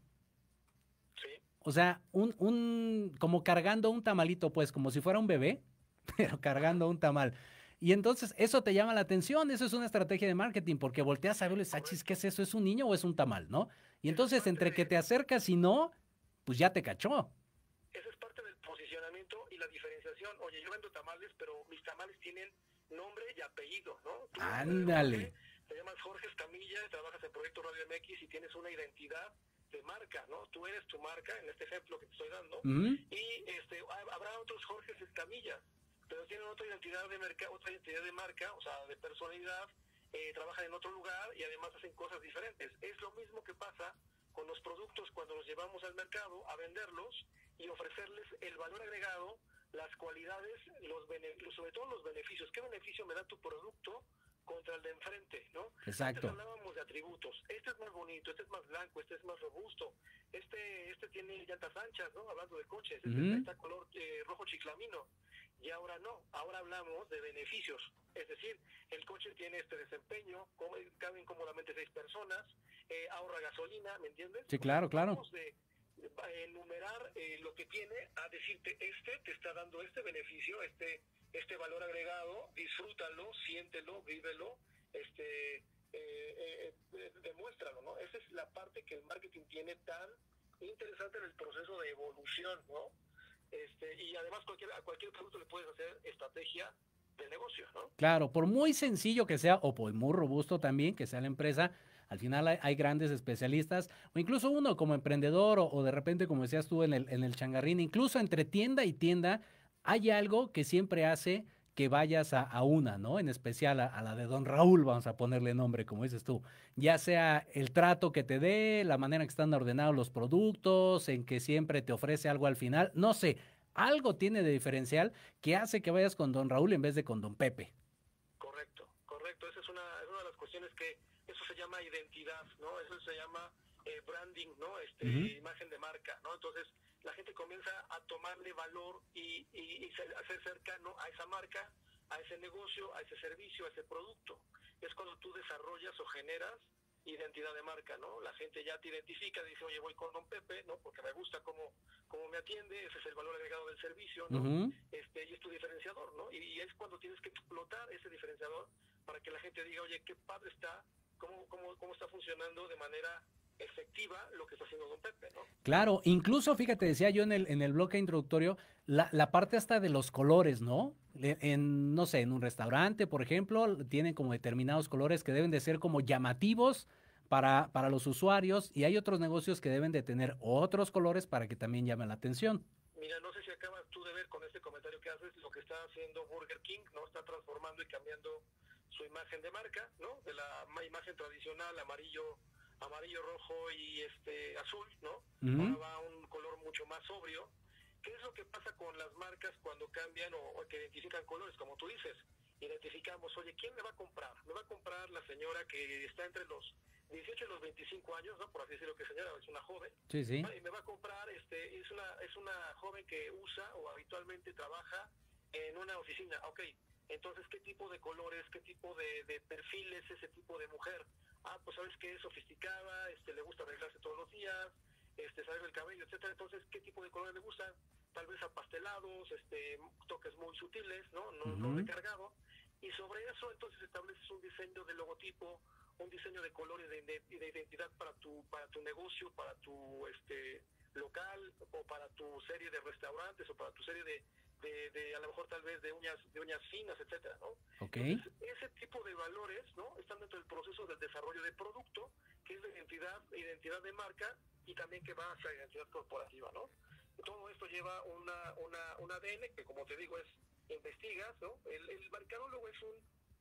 O sea, un, un, como cargando un tamalito, pues, como si fuera un bebé, pero cargando un tamal. Y entonces eso te llama la atención, eso es una estrategia de marketing, porque volteas a verle, sachis, ¿qué es eso? ¿Es un niño o es un tamal, no? Y entonces entre que te acercas y no, pues ya te cachó.
Esa es parte del posicionamiento y la diferenciación. Oye, yo vendo tamales, pero mis tamales tienen nombre y apellido, ¿no? Tú,
Ándale.
Te llamas Jorge Escamilla, trabajas en Proyecto Radio M X y tienes una identidad de marca, ¿no? Tú eres tu marca, en este ejemplo que te estoy dando, uh-huh. y este habrá otros Jorge Escamillas, pero tienen otra identidad de marca, otra identidad de marca, o sea, de personalidad, eh, trabajan en otro lugar y además hacen cosas diferentes. Es lo mismo que pasa con los productos cuando los llevamos al mercado a venderlos y ofrecerles el valor agregado, las cualidades, los bene- sobre todo los beneficios. ¿Qué beneficio me da tu producto contra el de enfrente, ¿no?
Exacto.
Antes hablábamos de atributos. Este es más bonito, este es más blanco, este es más robusto, este este tiene llantas anchas, ¿no? Hablando de coches, este uh-huh. está color eh, rojo chiclamino. Y ahora no, ahora hablamos de beneficios. Es decir, el coche tiene este desempeño, como, caben cómodamente seis personas, eh, ahorra gasolina, ¿me entiendes?
Sí, claro, claro.
Vamos de, de enumerar eh, lo que tiene a decirte, este te está dando este beneficio, este este valor agregado, disfrútalo, siéntelo, vívelo, este, eh, eh, eh, demuéstralo, ¿no? Esa es la parte que el marketing tiene tan interesante en el proceso de evolución, ¿no? Este, y además cualquier, a cualquier producto le puedes hacer estrategia de negocio, ¿no?
Claro, por muy sencillo que sea, o por muy robusto también que sea la empresa, al final hay, hay grandes especialistas, o incluso uno como emprendedor, o, o de repente, como decías tú en el, en el changarrín, incluso entre tienda y tienda, hay algo que siempre hace que vayas a, a una, ¿no? En especial a, a la de Don Raúl, vamos a ponerle nombre, como dices tú. Ya sea el trato que te dé, la manera en que están ordenados los productos, en que siempre te ofrece algo al final, no sé, algo tiene de diferencial que hace que vayas con Don Raúl en vez de con Don Pepe.
Correcto, correcto. Esa es una, es una de las cuestiones que, eso se llama identidad, ¿no? Eso se llama eh, branding, ¿no? Este, uh-huh. Imagen de marca, ¿no? Entonces, la gente comienza a tomarle valor y, y, y a ser cercano a esa marca, a ese negocio, a ese servicio, a ese producto. Es cuando tú desarrollas o generas identidad de marca, ¿no? La gente ya te identifica, dice, oye, voy con Don Pepe, ¿no? Porque me gusta cómo, cómo me atiende, ese es el valor agregado del servicio, ¿no? Uh-huh. Este, y es tu diferenciador, ¿no? Y, y es cuando tienes que explotar ese diferenciador para que la gente diga, oye, qué padre está, cómo, cómo, cómo está funcionando de manera efectiva lo que está haciendo Don Pepe, ¿no?
Claro, incluso, fíjate, decía yo en el, en el bloque introductorio, la, la parte hasta de los colores, ¿no? En, no sé, en un restaurante, por ejemplo, tienen como determinados colores que deben de ser como llamativos para, para los usuarios, y hay otros negocios que deben de tener otros colores para que también llamen la atención.
Mira, no sé si acabas tú de ver con este comentario que haces lo que está haciendo Burger King, ¿no? Está transformando y cambiando su imagen de marca, ¿no? De la imagen tradicional, amarillo, amarillo, rojo y este azul, ¿no? Uh-huh. Ahora va a un color mucho más sobrio. ¿Qué es lo que pasa con las marcas cuando cambian o, o que identifican colores? Como tú dices, identificamos, oye, ¿quién me va a comprar? Me va a comprar la señora que está entre los dieciocho y los veinticinco años, ¿no? Por así decirlo, que señora es una joven.
Sí, sí.
¿no? Y me va a comprar, este, es una, es una joven que usa o habitualmente trabaja en una oficina. Ok, entonces, ¿qué tipo de colores, qué tipo de, de perfil es ese tipo de mujer? Ah, pues sabes que es sofisticada, este, le gusta arreglarse todos los días, este, saber el cabello, etcétera. Entonces, ¿qué tipo de colores le gustan? Tal vez apastelados, este, toques muy sutiles, ¿no? No, uh-huh. no recargado. Y sobre eso, entonces, estableces un diseño de logotipo, un diseño de colores de, de, de identidad para tu para tu negocio, para tu este local, o para tu serie de restaurantes, o para tu serie de, de, de a lo mejor tal vez de uñas de uñas finas, etcétera, ¿no?
Okay.
Entonces, ese tipo de valores, ¿no? Están dentro del proceso del desarrollo de producto, que es de identidad, identidad de marca, y también que va hacia identidad corporativa, ¿no? Todo esto lleva una una un A D N que, como te digo, es investigas, ¿no? El, el mercadólogo es un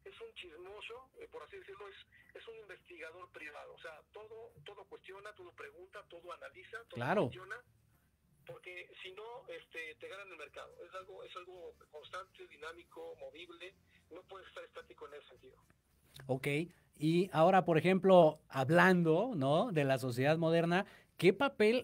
es un chismoso, eh, por así decirlo, es, es un investigador privado. O sea, todo, todo cuestiona, todo pregunta, todo analiza, todo
claro.
cuestiona, porque si no, este, te ganan el mercado. Es algo, es algo constante, dinámico, movible, no puedes estar estático en ese sentido.
Ok, y ahora, por ejemplo, hablando, ¿no?, de la sociedad moderna, ¿qué papel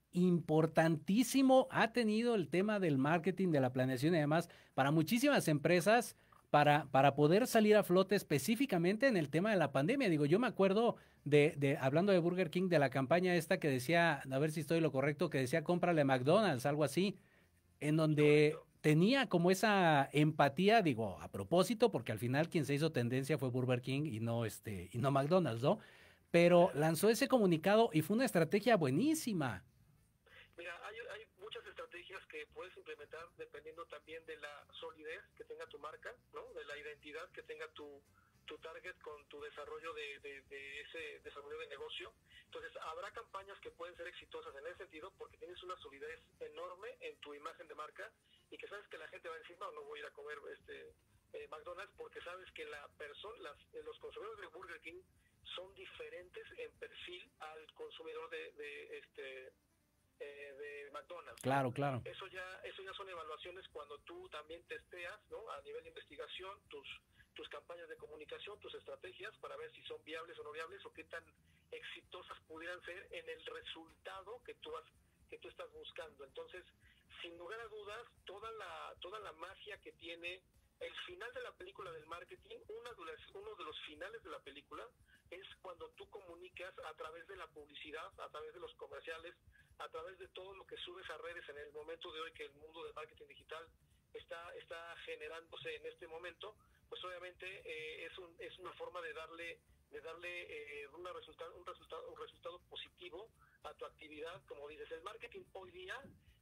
importantísimo ha tenido el tema del marketing, de la planeación y demás para muchísimas empresas para, para poder salir a flote específicamente en el tema de la pandemia? Digo, yo me acuerdo de, de, hablando de Burger King, de la campaña esta que decía, a ver si estoy lo correcto, que decía cómprale McDonald's, algo así, en donde tenía como esa empatía, digo, a propósito, porque al final quien se hizo tendencia fue Burger King y no, este, y no McDonald's, ¿no? Pero lanzó ese comunicado y fue una estrategia buenísima.
Mira, hay, hay muchas estrategias que puedes implementar dependiendo también de la solidez que tenga tu marca, ¿no? De la identidad que tenga tu, tu target con tu desarrollo de, de, de ese desarrollo de negocio. Entonces, habrá campañas que pueden ser exitosas en ese sentido porque tienes una solidez enorme en tu imagen de marca y que sabes que la gente va a decir, no, no voy a ir a comer este eh, McDonald's, porque sabes que la persona, las, los consumidores de Burger King son diferentes en perfil al consumidor de, de este eh, de McDonald's.
Claro, claro.
Eso ya, eso ya son evaluaciones cuando tú también testeas, ¿no?, a nivel de investigación tus tus campañas de comunicación, tus estrategias para ver si son viables o no viables o qué tan exitosas pudieran ser en el resultado que tú has, que tú estás buscando. Entonces, sin lugar a dudas, toda la toda la magia que tiene el final de la película del marketing, una de las, uno de los finales de la película es cuando tú comunicas a través de la publicidad, a través de los comerciales, a través de todo lo que subes a redes en el momento de hoy que el mundo del marketing digital está está generándose en este momento. Pues obviamente eh, es un es una forma de darle de darle eh, una resultado un resultado un resultado positivo a tu actividad. Como dices, el marketing hoy día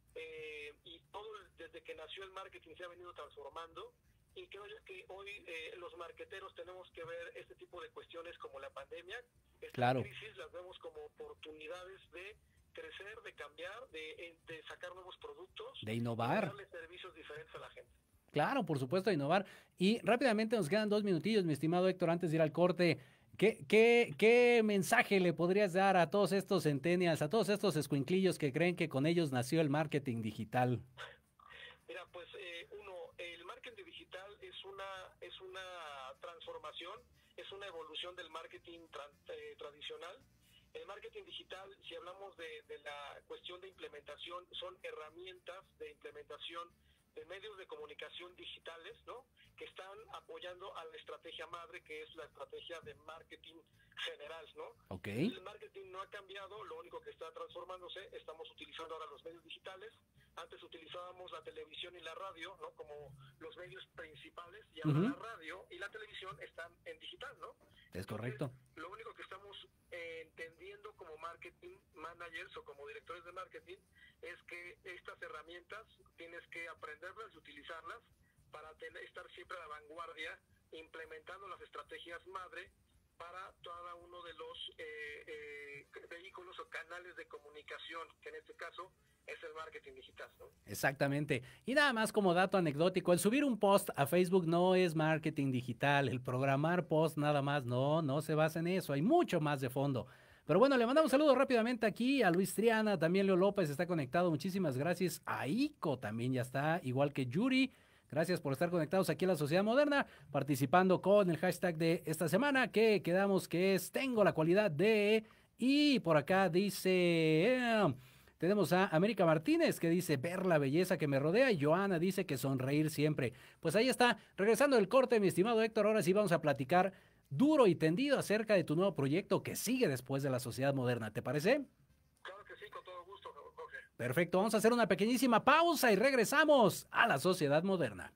eh, y todo desde que nació el marketing se ha venido transformando, y creo yo que hoy eh, los marketeros tenemos que ver este tipo de cuestiones como la pandemia, estas
claro.
crisis las vemos como oportunidades de crecer, de cambiar, de, de sacar nuevos productos,
de innovar,
de darle servicios diferentes a la gente.
Claro, por supuesto, de innovar. Y rápidamente nos quedan dos minutillos, mi estimado Héctor, antes de ir al corte. ¿Qué, qué, qué mensaje le podrías dar a todos estos centennials, a todos estos escuinclillos que creen que con ellos nació el marketing digital?
Mira, pues eh, uno, el marketing digital es una es una transformación, es una evolución del marketing tra eh, tradicional. El marketing digital, si hablamos de, de la cuestión de implementación, son herramientas de implementación de medios de comunicación digitales, ¿no?, que están apoyando a la estrategia madre, que es la estrategia de marketing general, ¿no?
Okay.
El marketing no ha cambiado, lo único que está transformándose, estamos utilizando ahora los medios digitales. Antes utilizábamos la televisión y la radio, ¿no?, como los medios principales, y ahora uh-huh. la radio y la televisión están en digital, ¿no?
Es correcto.
Entonces, lo único que estamos eh, entendiendo como marketing managers o como directores de marketing es que estas herramientas tienes que aprenderlas y utilizarlas para tener, estar siempre a la vanguardia, implementando las estrategias madre para cada uno de los eh, eh, vehículos o canales de comunicación, que en este caso es el marketing digital, ¿no?
Exactamente. Y nada más como dato anecdótico, el subir un post a Facebook no es marketing digital, el programar post nada más, no, no se basa en eso, hay mucho más de fondo. Pero bueno, le mandamos saludos rápidamente aquí a Luis Triana, también Leo López está conectado, muchísimas gracias. A Ico también ya está, igual que Yuri. Gracias por estar conectados aquí a la Sociedad Moderna, participando con el hashtag de esta semana, que quedamos que es Tengo la cualidad de... Y por acá dice... Eh, tenemos a América Martínez, que dice ver la belleza que me rodea, y Joana dice que sonreír siempre. Pues ahí está, regresando del corte, mi estimado Héctor, ahora sí vamos a platicar duro y tendido acerca de tu nuevo proyecto que sigue después de la Sociedad Moderna, ¿te parece?
Claro que sí, con todo gusto, Jorge.
Perfecto, vamos a hacer una pequeñísima pausa y regresamos a la Sociedad Moderna.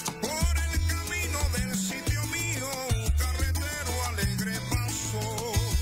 Por el camino del sitio mío, un carretero alegre pasó.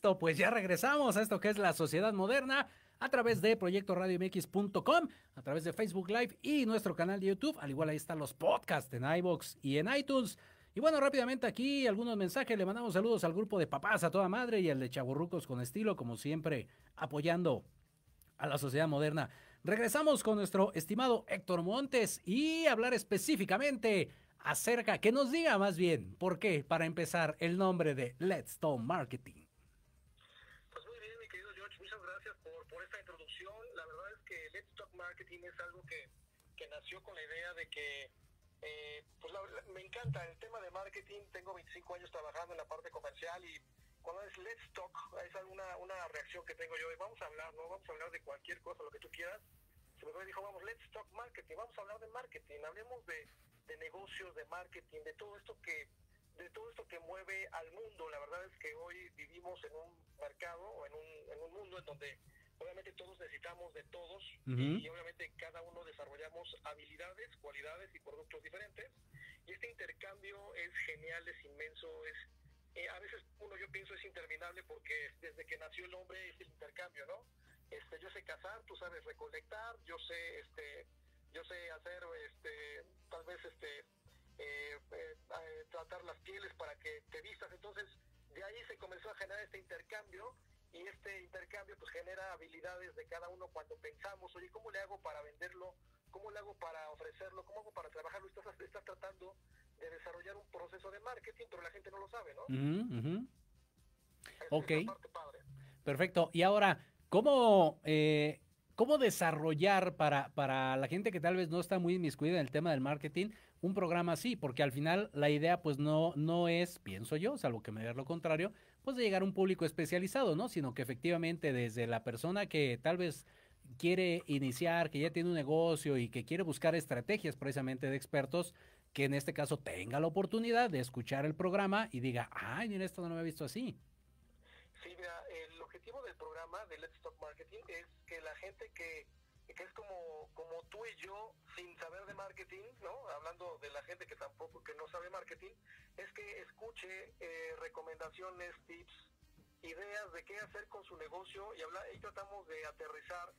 listo, pues ya regresamos a esto que es La Sociedad Moderna a través de proyecto radio m x punto com, a través de Facebook Live y nuestro canal de YouTube. Al igual ahí están los podcasts en iVoox y en iTunes. Y bueno, rápidamente aquí algunos mensajes. Le mandamos saludos al grupo de papás a toda madre y al de chavorrucos con estilo, como siempre, apoyando a La Sociedad Moderna. Regresamos con nuestro estimado Héctor Montes y hablar específicamente acerca, que nos diga más bien, ¿por qué? Para empezar, el nombre de Let's Talk Marketing.
Pues muy bien, mi querido George, muchas gracias por, por esta introducción. La verdad es que Let's Talk Marketing es algo que, que nació con la idea de que, eh, pues la, la, me encanta el tema de marketing. Tengo veinticinco años trabajando en la parte comercial y cuando es Let's Talk, es alguna una reacción que tengo yo. Y vamos a hablar, ¿no? Vamos a hablar de cualquier cosa, lo que tú quieras. Se me dijo, vamos, Let's Talk Marketing, vamos a hablar de marketing, hablemos de de negocios, de marketing, de todo esto que de todo esto que mueve al mundo. La verdad es que hoy vivimos en un mercado o en un, en un mundo en donde obviamente todos necesitamos de todos, uh-huh. y, y obviamente cada uno desarrollamos habilidades, cualidades y productos diferentes, y este intercambio es genial, es inmenso, es eh, a veces uno yo pienso es interminable porque desde que nació el hombre es el intercambio, ¿no? Este, yo sé cazar, tú sabes recolectar, yo sé este yo sé hacer este tal vez este eh, eh, eh, tratar las pieles para que te vistas. Entonces de ahí se comenzó a generar este intercambio, y este intercambio pues genera habilidades de cada uno cuando pensamos, oye, ¿cómo le hago para venderlo? ¿Cómo le hago para ofrecerlo? ¿Cómo hago para trabajarlo? Estás, estás tratando de desarrollar un proceso de marketing, pero la gente no lo sabe, ¿no?
Uh-huh, uh-huh. Ok, perfecto. Y ahora, ¿cómo eh, ¿cómo desarrollar para, para la gente que tal vez no está muy inmiscuida en el tema del marketing un programa así? Porque al final la idea pues no, no es, pienso yo, salvo que me diga lo contrario, pues de llegar a un público especializado, ¿no? Sino que efectivamente desde la persona que tal vez quiere iniciar, que ya tiene un negocio y que quiere buscar estrategias precisamente de expertos, que en este caso tenga la oportunidad de escuchar el programa y diga, ay, mira, esto no lo había visto así.
Sí, mira, el objetivo del programa de Let's Talk Marketing es que la gente que, que es como, como tú y yo, sin saber de marketing, ¿no? Hablando de la gente que tampoco, que no sabe marketing, es que escuche eh, recomendaciones, tips, ideas de qué hacer con su negocio, y hablar, y tratamos de aterrizar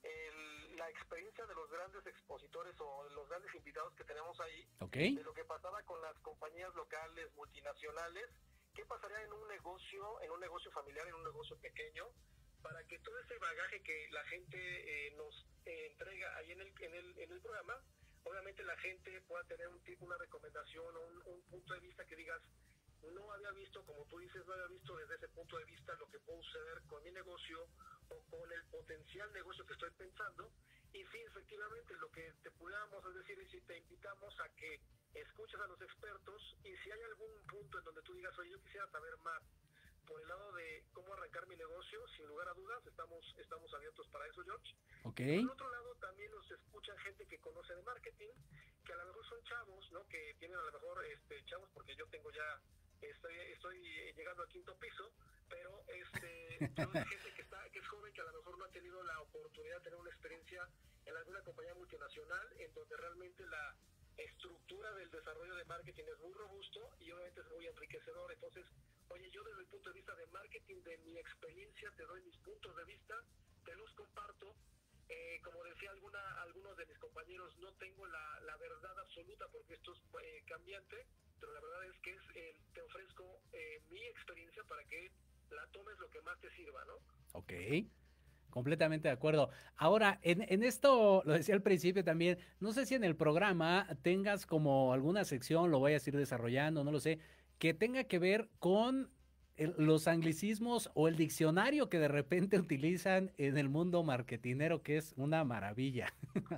el, la experiencia de los grandes expositores o de los grandes invitados que tenemos ahí,
okay.
de lo que pasaba con las compañías locales, multinacionales. ¿Qué pasaría en un negocio, en un negocio familiar, en un negocio pequeño, para que todo ese bagaje que la gente eh, nos eh, entrega ahí en el, en el en el programa, obviamente la gente pueda tener un tipo, una recomendación o un, un punto de vista que digas, no había visto, como tú dices, no había visto desde ese punto de vista lo que puede suceder con mi negocio o con el potencial negocio que estoy pensando. Y sí, efectivamente, lo que te pudiéramos decir es si te invitamos a que escuches a los expertos, y si hay algún punto en donde tú digas, oye, yo quisiera saber más por el lado de cómo arrancar mi negocio, sin lugar a dudas, estamos estamos abiertos para eso, George.
Okay.
Por otro lado, también nos escuchan gente que conoce de marketing, que a lo mejor son chavos, ¿no? Que tienen a lo mejor este chavos, porque yo tengo ya, estoy estoy llegando al quinto piso, pero este pero hay gente que está que es joven, que a lo mejor no ha tenido la oportunidad de tener una experiencia en alguna compañía multinacional, en donde realmente la estructura del desarrollo de marketing es muy robusto y obviamente es muy enriquecedor. Entonces, oye, yo desde el punto de vista de marketing, de mi experiencia, te doy mis puntos de vista, te los comparto. Eh, como decía alguna, algunos de mis compañeros, no tengo la, la verdad absoluta porque esto es eh, cambiante, pero la verdad es que es eh, te ofrezco eh, mi experiencia para que la tomes lo que más te sirva, ¿no?
Ok. Completamente de acuerdo. Ahora, en, en esto, lo decía al principio también, no sé si en el programa tengas como alguna sección, lo vayas a ir desarrollando, no lo sé, que tenga que ver con el, los anglicismos o el diccionario que de repente utilizan en el mundo marketinero, que es una maravilla.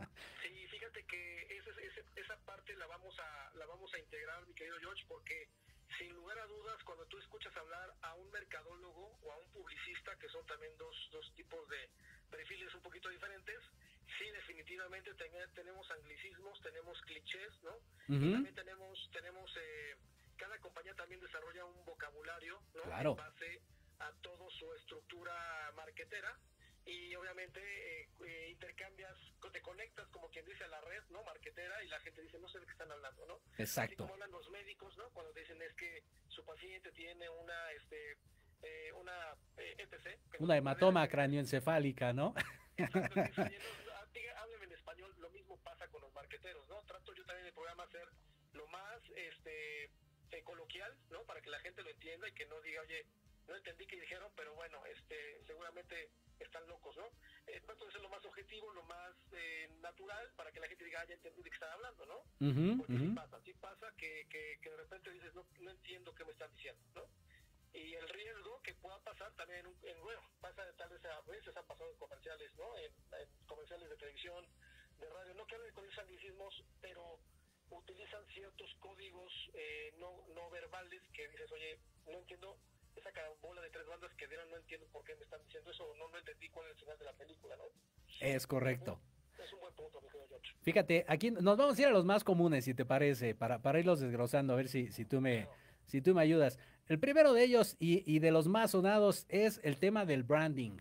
Sí, fíjate que ese, ese, esa parte la vamos a la vamos a integrar, mi querido George, porque sin lugar a dudas, cuando tú escuchas hablar a un mercadólogo o a un publicista, que son también dos, dos tipos de perfiles un poquito diferentes, sí, definitivamente ten, tenemos anglicismos, tenemos clichés, ¿no? Uh-huh. Y también tenemos, tenemos eh, cada compañía también desarrolla un vocabulario, ¿no?
Claro.
En base a toda su estructura marketera. Y obviamente eh, eh, intercambias, te conectas como quien dice a la red, ¿no? Marketera, y la gente dice, no sé de qué están hablando, ¿no?
Exacto.
Así como hablan los médicos, ¿no? Cuando dicen es que su paciente tiene una, este, eh, una eh, E T C.
Una hematoma cráneoencefálica, ¿no?
Exacto, dice, oye, no, diga, hábleme en español. Lo mismo pasa con los marqueteros, ¿no? Trato yo también en el programa hacer lo más este eh, coloquial, ¿no? Para que la gente lo entienda y que no diga, oye, no entendí qué dijeron, pero bueno, este seguramente están locos, ¿no? Eh, trato de ser lo más objetivo, lo más eh, natural, para que la gente diga, ah, ya entendí de qué están hablando, ¿no?
Uh-huh,
Porque
uh-huh.
sí pasa, sí pasa que, que, que de repente dices, no, no entiendo qué me están diciendo, ¿no? Y el riesgo que pueda pasar también en, un, en bueno, pasa tal vez a veces han pasado en comerciales, ¿no? En, en comerciales de televisión, de radio, no que hablen con esos anglicismos, pero utilizan ciertos códigos eh, no, no verbales que dices, oye, no entiendo esa carambola de tres bandas que dieron, no entiendo por qué me están diciendo eso, no, no entendí cuál es el final de la película, ¿no?
Es correcto.
Es un buen punto, mi querido George.
Fíjate, aquí nos vamos a ir a los más comunes, si te parece, para, para irlos desglosando, a ver si, si, tú me, si tú me ayudas. El primero de ellos y, y de los más sonados es el tema del branding.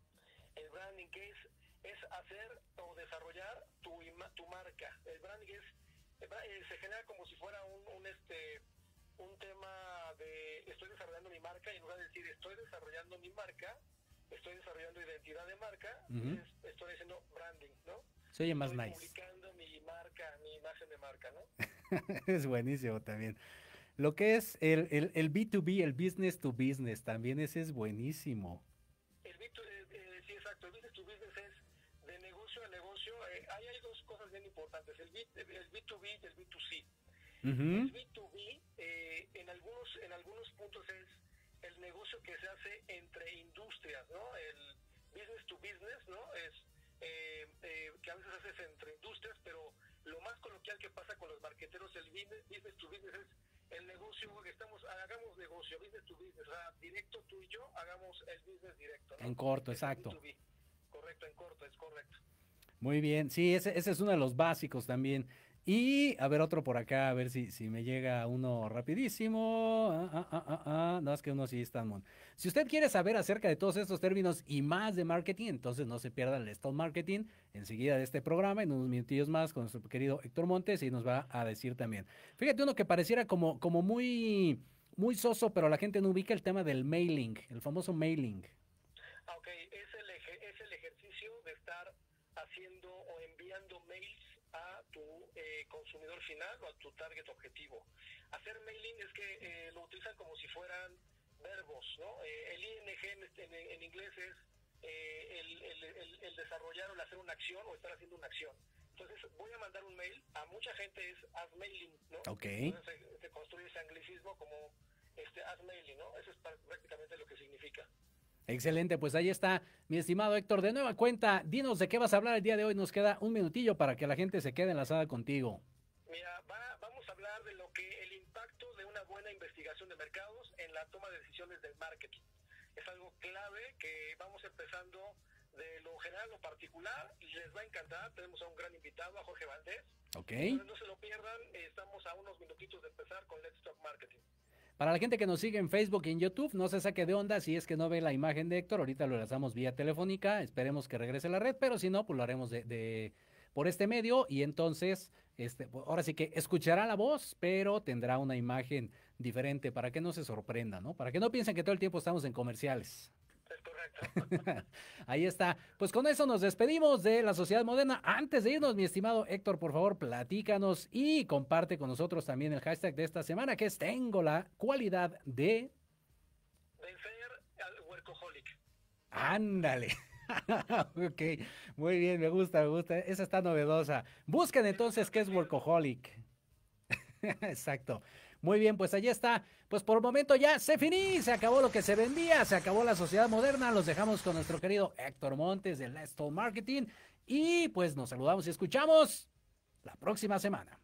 El branding, que es, es hacer o desarrollar tu, ima, tu marca. El branding es, eh, se genera como si fuera un, un, este, un tema de estoy desarrollando mi marca, y en lugar de decir estoy desarrollando mi marca, estoy desarrollando identidad de marca, uh-huh. es, estoy haciendo branding, ¿no?
Se oye más
estoy
nice.
Publicando mi marca, mi imagen de marca, ¿no?
Es buenísimo también. Lo que es el, el, el B dos B, el business to business, también ese es buenísimo.
El B dos, eh, eh, sí, exacto, el business to business es de negocio a negocio. Eh, ahí hay dos cosas bien importantes, el, B, el B dos B y el B dos C. Uh-huh. El B dos B eh, en, algunos, en algunos puntos es el negocio que se hace entre industrias, ¿no? El business to business, ¿no? Es eh, eh, que a veces haces entre industrias, pero lo más coloquial que pasa con los marqueteros, el business, business to business es el negocio que estamos, hagamos negocio, business to business, o sea, directo tú y yo, hagamos el business directo, ¿no?
En corto,
es
exacto.
Correcto, en corto, es correcto.
Muy bien, sí, ese, ese es uno de los básicos también. Y, a ver, otro por acá, a ver si, si me llega uno rapidísimo. Ah, ah, ah, ah, ah. No, es que uno sí está mon. Si usted quiere saber acerca de todos estos términos y más de marketing, entonces no se pierda el Stone Marketing enseguida de este programa, en unos minutillos más con nuestro querido Héctor Montes, y nos va a decir también. Fíjate, uno que pareciera como, como muy, muy soso, pero la gente no ubica el tema del mailing, el famoso mailing.
Ok, es el, es el ejercicio de estar haciendo o enviando mails a tu eh, consumidor final o a tu target objetivo. Hacer mailing es que eh, lo utilizan como si fueran verbos, ¿no? Eh, el I N G en, en, en inglés es eh, el, el, el, el desarrollar o el hacer una acción o estar haciendo una acción. Entonces voy a mandar un mail, a mucha gente es haz mailing, ¿no?
Ok.
Entonces se, se construye ese anglicismo como este haz mailing, ¿no? Eso es prácticamente lo que significa.
Excelente, pues ahí está, mi estimado Héctor. De nueva cuenta, dinos de qué vas a hablar el día de hoy. Nos queda un minutillo para que la gente se quede enlazada contigo.
Mira, va, vamos a hablar de lo que el impacto de una buena investigación de mercados en la toma de decisiones del marketing. Es algo clave que vamos empezando de lo general a lo particular. Les va a encantar. Tenemos a un gran invitado, a Jorge Valdés.
Ok.
Entonces no se lo pierdan. Estamos a unos minutitos de empezar con Let's Talk Marketing.
Para la gente que nos sigue en Facebook y en YouTube, no se saque de onda si es que no ve la imagen de Héctor. Ahorita lo lanzamos vía telefónica, esperemos que regrese a la red, pero si no, pues lo haremos de, de por este medio, y entonces, este, pues ahora sí que escuchará la voz, pero tendrá una imagen diferente para que no se sorprenda, ¿no? Para que no piensen que todo el tiempo estamos en comerciales.
Es correcto.
Ahí está. Pues con eso nos despedimos de la Sociedad Moderna. Antes de irnos, mi estimado Héctor, por favor, platícanos y comparte con nosotros también el hashtag de esta semana, que es tengo la cualidad de...
vencer al workaholic.
Ándale. Ok, muy bien, me gusta, me gusta. Esa está novedosa. Busquen entonces qué es workaholic. Exacto. Muy bien, pues allí está. Pues por el momento ya se finí, se acabó lo que se vendía, se acabó la Sociedad Moderna. Los dejamos con nuestro querido Héctor Montes de Let's Talk Marketing. Y pues nos saludamos y escuchamos la próxima semana.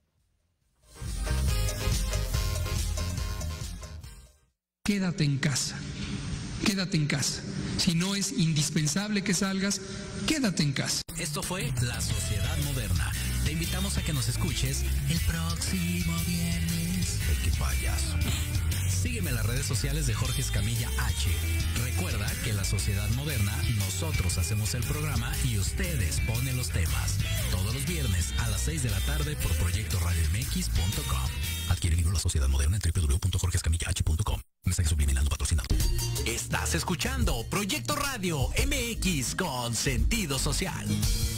Quédate en casa. Quédate en casa. Si no es indispensable que salgas, quédate en casa.
Esto fue La Sociedad Moderna. Te invitamos a que nos escuches el próximo viernes.
Ay, qué payaso.
Sígueme en las redes sociales de Jorge Escamilla H. Recuerda que La Sociedad Moderna, nosotros hacemos el programa y ustedes ponen los temas. Todos los viernes a las seis de la tarde por proyecto radio m x punto com. Adquiere el libro La Sociedad Moderna en w w w punto jorge escamilla h punto com. Mensaje subliminal no patrocinado. Estás escuchando Proyecto Radio M X con sentido social.